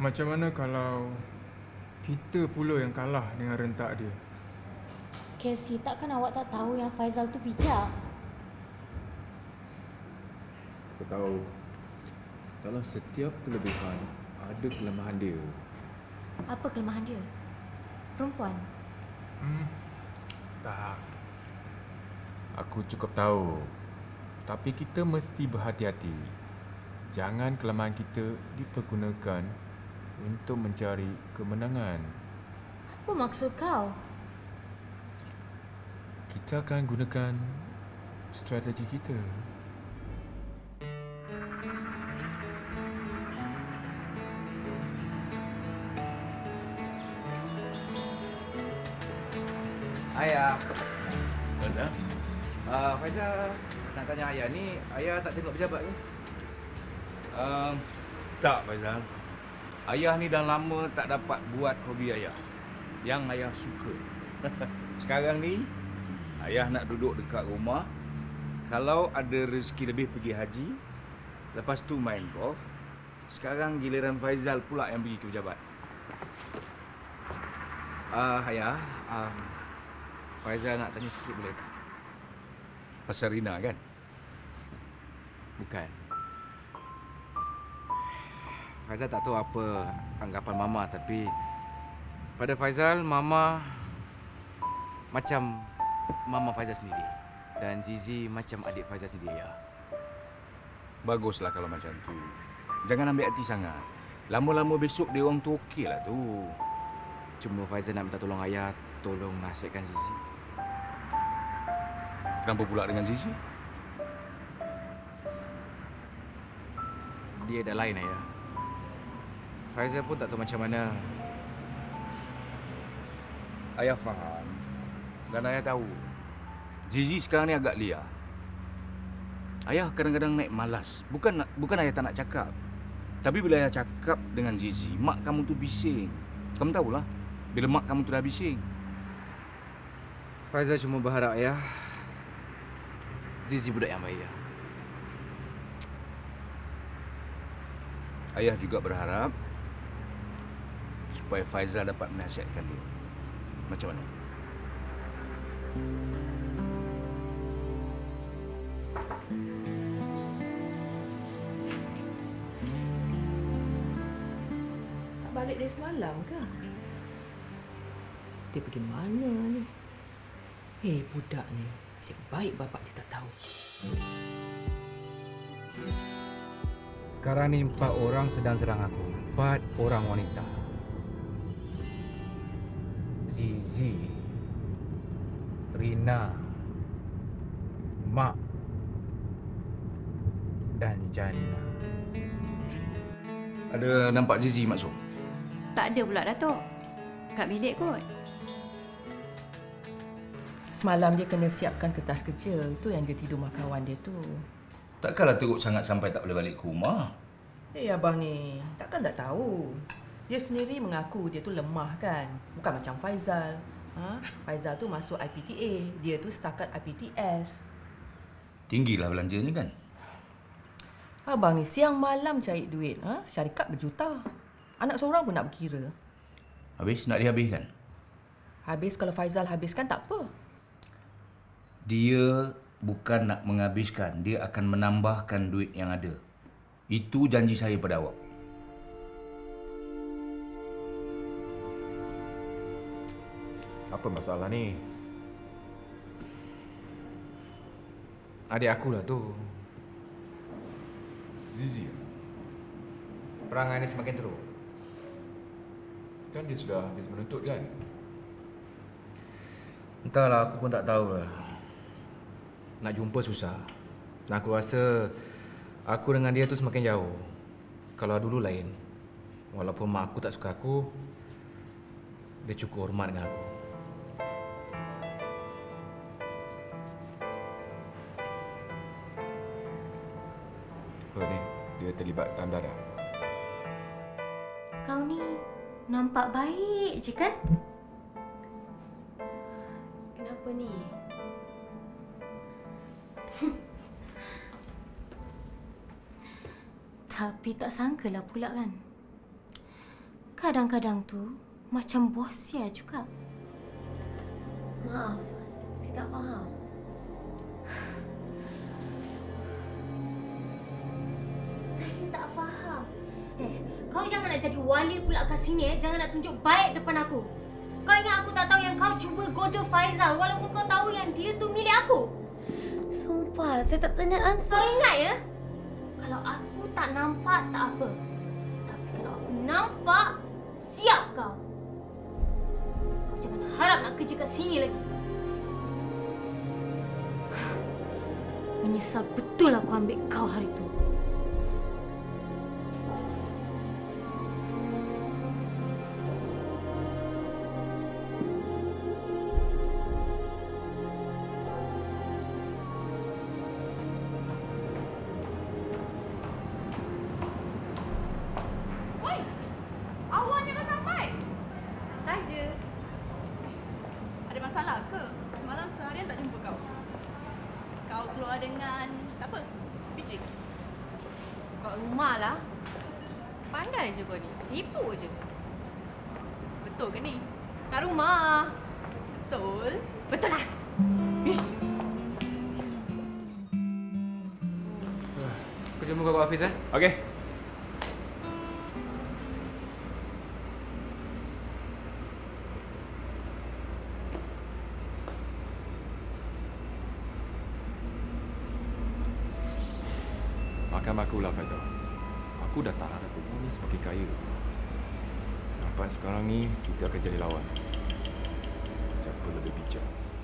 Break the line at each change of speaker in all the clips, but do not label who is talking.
Macam mana kalau kita pula yang kalah dengan rentak dia?
Casey, takkan awak tak tahu yang Faizal tu bijak?
Aku tahu kalau setiap kelebihan ada kelemahan dia.
Apa kelemahan dia? Perempuan?
Tak.
Aku cukup tahu. Tapi kita mesti berhati-hati. Jangan kelemahan kita dipergunakan untuk mencari kemenangan.
Apa maksud kau?
Kita akan gunakan strategi kita.
Ayah.
Mana?
Faizal nak tanya ayah ni, ayah tak tengok pejabat ke?
Tak, Faizal. Ayah ni dah lama tak dapat buat hobi ayah yang ayah suka. Sekarang ni, ayah nak duduk dekat rumah. Kalau ada rezeki lebih pergi haji, lepas tu main golf. Sekarang giliran Faizal pula yang pergi ke pejabat.
Ayah, Faizal nak tanya sikit boleh tak?
Pasal Rina kan?
Bukan. Faizal tak tahu apa anggapan Mama, tapi pada Faizal, Mama macam Mama Faizal sendiri. Dan Zizi macam adik Faizal sendiri, ya.
Baguslah kalau macam tu. Jangan ambil hati sangat. Lama-lama besok dia orang tu okey lah tu.
Cuma Faizal nak minta tolong ayah, tolong nasihatkan Zizi.
Kenapa pula dengan Zizi?
Dia dah lain, ayah. Faizal pun tak tahu macam mana.
Ayah faham. Dan ayah tahu. Zizi sekarang ni agak liar. Ayah kadang-kadang naik malas. Bukan ayah tak nak cakap. Tapi bila ayah cakap dengan Zizi, mak kamu tu bising. Kamu tahulah, bila mak kamu tu dah bising.
Faizal cuma berharap, ayah, Zizi budak yang baik, ya.
Ayah juga berharap supaya Faizal dapat menasihatkan dia. Macam mana?
Tak balik dari semalam ke? Dia pergi mana ni? Budak ni. Nasib baik bapak dia tak tahu.
Sekarang ni 4 orang sedang serang aku. 4 orang wanita. Zizi, Rina, Mak dan Jana.
Ada nampak Zizi masuk?
Tak ada pula, Datuk. Kat bilik kot.
Semalam dia kena siapkan kertas kerja. Itu yang dia tidur rumah kawan dia tu.
Takkanlah teruk sangat sampai tak boleh balik ke rumah.
Abang ni, takkan tak tahu. Dia sendiri mengaku dia tu lemah kan. Bukan macam Faizal. Faizal tu masuk IPTA. Dia tu setakat IPTS.
Tinggilah belanjanya kan?
Abang ni siang malam cari duit. Syarikat berjuta. Anak seorang pun nak berkira.
Habis nak dihabiskan?
Habis kalau Faizal habiskan tak apa.
Dia bukan nak menghabiskan, dia akan menambahkan duit yang ada. Itu janji saya pada awak.
Apa masalah ni?
Adik aku lah tu.
Zizi,
Perangai ni semakin teruk.
kan dia sudah habis menuntut kan?
Entahlah, aku pun tak tahu lah. Nak jumpa susah. Dan aku rasa aku dengan dia tu semakin jauh. Kalau dulu lain. Walaupun mak aku tak suka aku, dia cukup hormat dengan aku.
Apa ni? Dia terlibat tanda dah.
Kau ni nampak baik je kan? Kenapa ni? Tapi tak sangkalah pula kan. kadang-kadang tu macam bosia juga.
Maaf, saya tak faham.
Saya tak faham. Kau jangan nak jadi wali pula kat sini. Jangan nak tunjuk baik depan aku. Kau ingat aku tak tahu yang kau cuba goda Faizal walaupun kau tahu yang dia tu milik aku?
Sumpah, saya tak pernah answer.
Kau ingat ya? Kalau aku tak nampak tak apa. Tapi kalau aku nampak, siap kau. Kau jangan harap nak kerja kat sini lagi. Menyesal betul aku ambil kau hari tu.
Betul ke ni? Kat rumah. Betul? Betul lah.
Aku jumpa kau kat office
Okey. Makan aku lah, Faizal. Aku dah tak harap kau ni semakin kaya. Nampak sekarang ni kita akan jadi lawan. Siapa lebih bijak?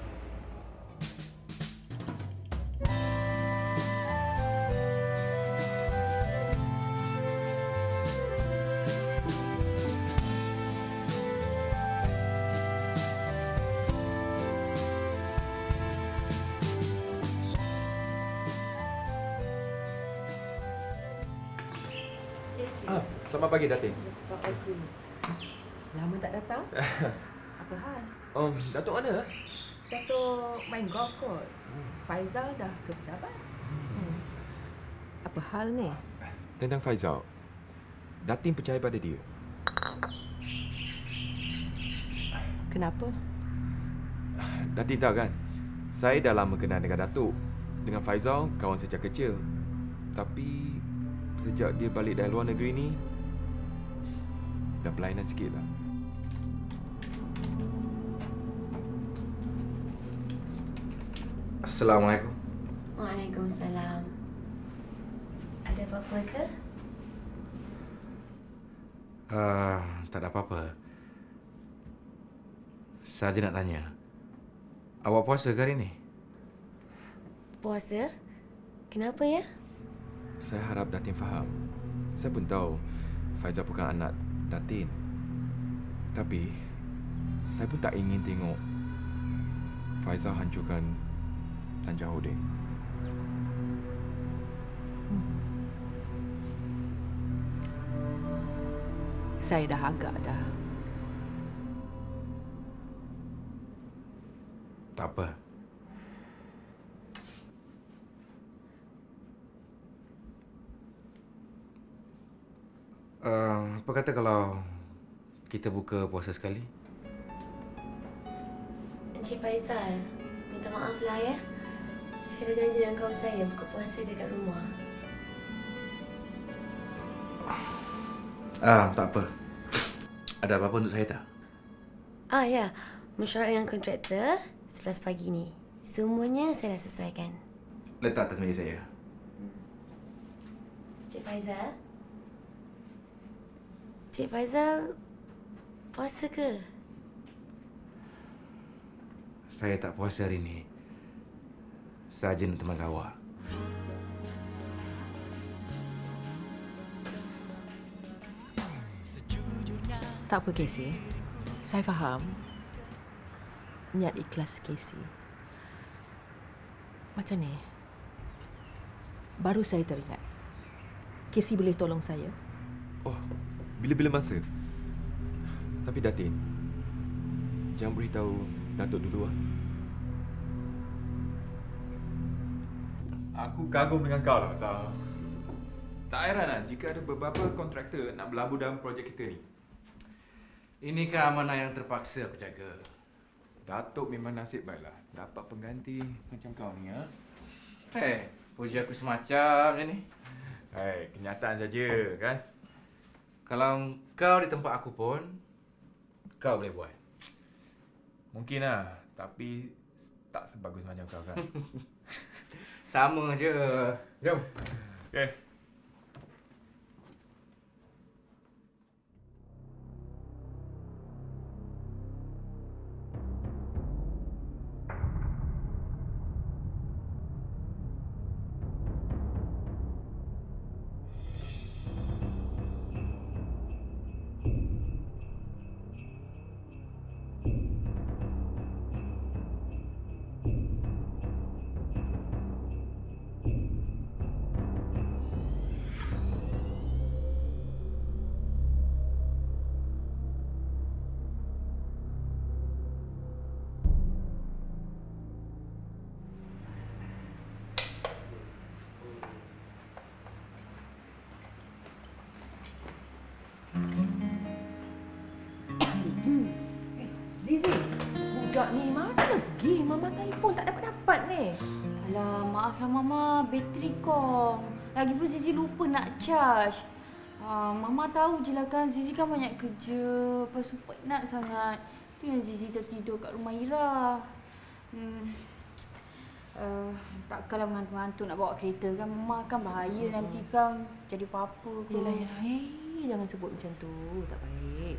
Selamat pagi, Datin.
Lama tak datang? Apa hal?
Datuk mana?
Datuk main golf kot. Faizal dah ke pejabat. Apa hal ni?
Tentang Faizal, Datin percaya pada dia.
Kenapa?
Datin tahu kan, saya dah lama kenal dengan Datuk. Dengan Faizal, kawan sejak kecil. Tapi sejak dia balik dari luar negeri ni, dah berlainan sikit lah.
Assalamualaikum.
Waalaikumsalam. Ada apa-apa ke?
Tak ada apa-apa. Saja nak tanya. Awak puasa ke hari ni?
Puasa? Kenapa ya?
Saya harap Datin faham. Saya pun tahu Faizal bukan anak Datin. Tapi saya pun tak ingin tengok Faizal hancurkan Tan Jahudin.
Saya dah agak dah.
Tak apa. Apa kata kalau kita buka puasa sekali?
Encik Faizal, minta maaf lah ya. Saya dah janji dengan kawan saya buka puasa dekat rumah.
Tak apa. Ada apa-apa untuk saya tak?
Ya. Mesyuarat dengan kontraktor 11 pagi ni. Semuanya saya dah selesaikan.
Letak atas meja saya.
Encik Faizal? Encik Faizal puasa ke?
Saya tak puasa hari ni. Saja nak teman awak.
Tak apa, Casey. Saya faham niat ikhlas Casey. Macam ni. Baru saya teringat. Casey boleh tolong saya?
Oh, bila-bila masa. Tapi Datin, jangan beritahu Datuk dulu ah. Aku kagum dengan kau lah, Faizal. Tak heran lah jika ada beberapa kontraktor nak berlabuh dalam projek kita ni.
Ini kan amanah yang terpaksa aku jaga.
Datuk memang nasib baiklah dapat pengganti macam kau ni, ya.
Hei, puji aku semacam je ni.
Hai, kenyataan saja, kan?
Kalau kau di tempat aku pun, kau boleh buat.
Mungkinlah, tapi tak sebagus macam kau, kan?
Sama je. Jom.
Okey.
Zizi, budak ni mana pergi? Mama telefon tak dapat-dapat ni.
Alah, maaflah Mama, bateri kong. Lagipun Zizi lupa nak charge. Mama tahu je lah kan, Zizi kan banyak kerja. Lepas tu penat sangat. Tu yang Zizi tertidur kat rumah Ira. Takkanlah mengantuk-ngantuk nak bawa kereta kan. Mama kan bahaya nanti kan jadi apa-apa.
Yelah. Jangan sebut macam tu. Tak baik.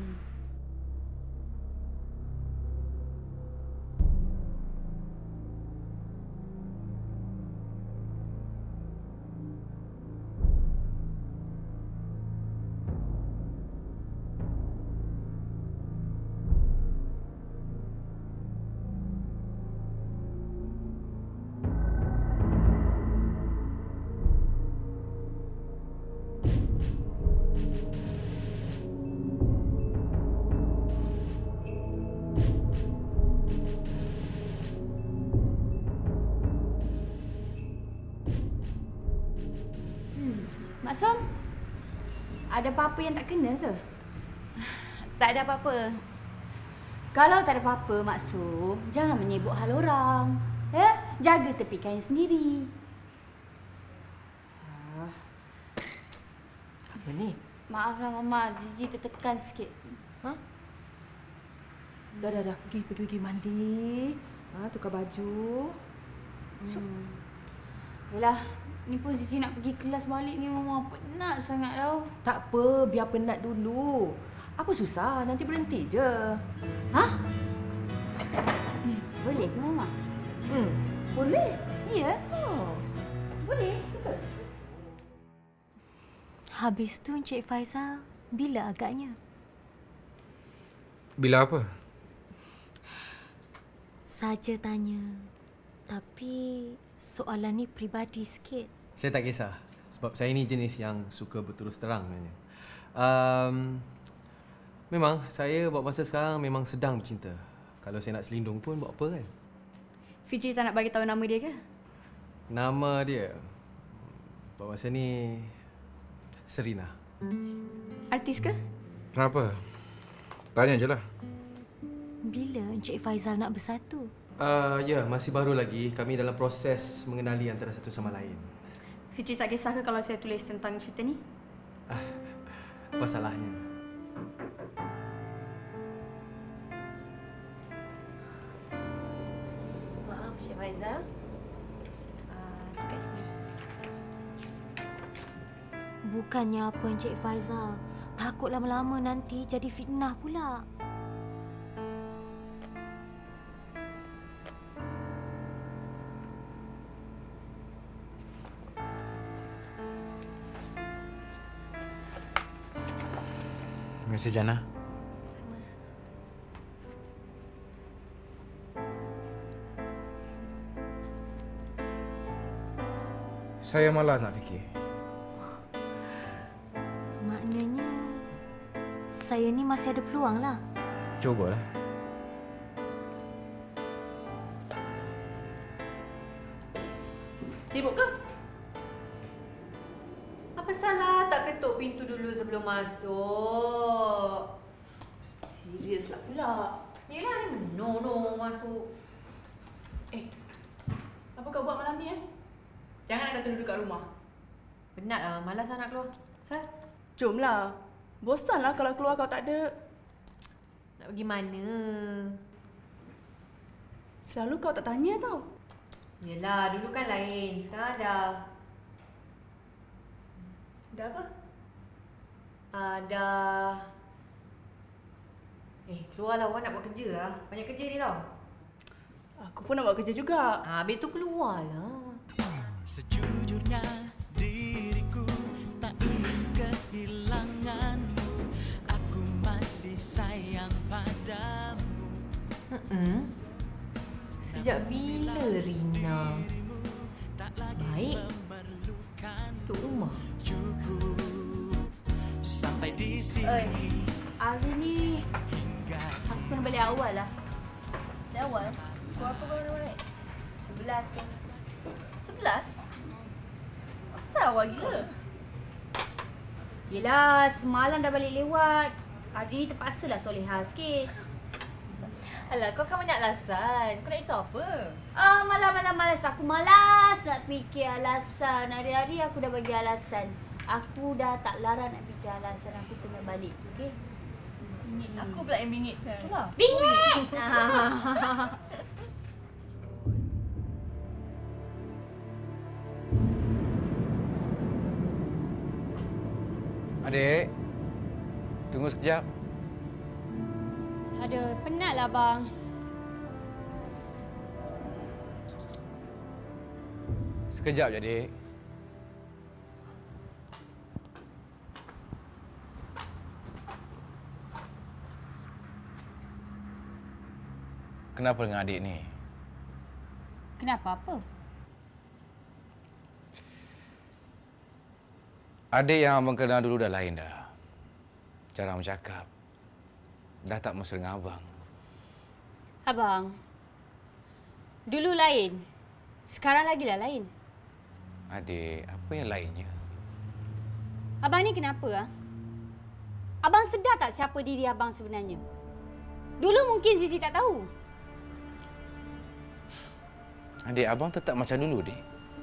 Mak Som, ada apa-apa yang tak kena ke?
Tak ada apa-apa.
Kalau tak ada apa-apa, Mak Som, jangan menyibuk hal orang. Ya? Jaga tepi kain sendiri.
Apa ni?
Maaflah Mama, Zizi tertekan sikit.
Ha? Dah. Pergi mandi. Tukar baju.
Yelah, ni pun Zizi nak pergi kelas balik ni, Mama. Penat sangat tau.
Tak apa, biar penat dulu. Apa susah, nanti berhenti je.
Ha? Boleh ke Mama?
Boleh.
Ya.
Boleh, betul.
Habis tu Encik Faizal bila agaknya?
Bila apa?
Saja tanya. Tapi soalan ni peribadi sikit.
Saya tak kisah sebab saya ni jenis yang suka berterus terang sebenarnya. Memang saya buat masa sekarang memang sedang bercinta. Kalau saya nak selindung pun buat apa kan?
Fitri tak nak bagi tahu nama dia ke?
Nama dia buat masa ni Serina.
Artis ke?
Kenapa? Tanya je lah.
Bila Encik Faizal nak bersatu?
Ya, masih baru lagi. Kami dalam proses mengenali antara satu sama lain.
Fitri tak kisah ke kalau saya tulis tentang cerita ni?
Apa salahnya?
Maaf Encik Faizal. Dekat sini. Bukannya apa Encik Faizal. Takut lama-lama nanti jadi fitnah pula.
Terima kasih, Jana. Saya malas nak fikir.
Maknanya saya ni masih ada peluang lah.
Cubalah.
Sibuk ke? Apa salah tak ketuk pintu dulu sebelum masuk?
serius lah pula.
Yelah, ni no masuk.
Apa kau buat malam ni Jangan nak kata duduk kat rumah.
Penat lah, malas lah nak keluar. Sal?
Jomlah. Bosan lah kalau keluar kau tak ada.
Nak pergi mana?
Selalu kau tak tanya tau.
Yelah, dulu kan lain. Sekarang dah...
Dah apa?
Dah... keluarlah, orang nak buat kerja lah. Banyak kerja ni tau.
Aku pun nak buat kerja juga.
Habis tu keluarlah.
Sejujurnya diriku tak ingin kehilanganmu. Aku masih sayang padamu.
Sejak bila Rina baik untuk rumah?
Sampai di sini.
Hari ni aku kena balik awal lah.
Balik awal? Berapa kau kena balik?
11 ke?
11? Apasal awal gila?
Yelah, semalam dah balik lewat. Hari ni terpaksalah soleha sikit.
Alah, kau kan banyak alasan. Kau nak risau apa?
Malas. Aku malas nak fikir alasan. Hari-hari aku dah bagi alasan. Aku dah tak larang nak fikir alasan. Aku kena balik, okey?
Aku pula yang bingit sekarang. Itulah.
Bingit!
Adik, tunggu sekejap.
Aduh, penatlah bang.
Sekejap je, adik. Kenapa dengan adik ni?
Kenapa? Apa?
Adik yang abang kenal dulu dah lain dah. Jarang bercakap. Dah tak mesra dengan abang.
Abang, dulu lain. Sekarang lagilah lain.
Adik, apa yang lainnya?
Abang ni kenapa? Abang sedar tak siapa diri abang sebenarnya? Dulu mungkin Zizi tak tahu.
Adik, abang tetap macam dulu, Dik.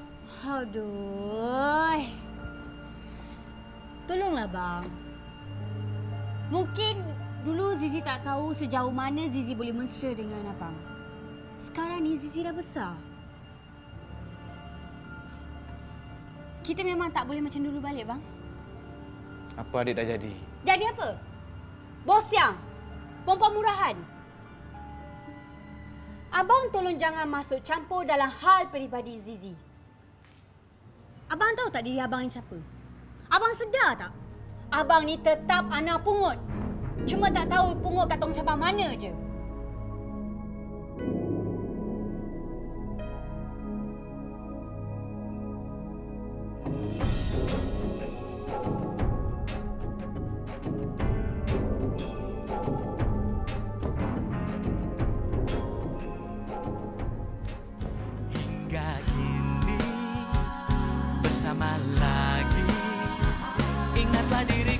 Aduh. Tolonglah bang. Mungkin dulu Zizi tak tahu sejauh mana Zizi boleh mesra dengan abang. Sekarang ni Zizi dah besar. Kita memang tak boleh macam dulu balik, bang.
Apa adik dah jadi?
Jadi apa? Bos yang? Perempuan murahan? Abang tolong jangan masuk campur dalam hal peribadi Zizi. Abang tahu tak diri abang ni siapa? Abang sedar tak? Abang ni tetap anak pungut. Cuma tak tahu pungut kat tong sampah mana je.
Hingga kini bersama lagi. Ingatlah diri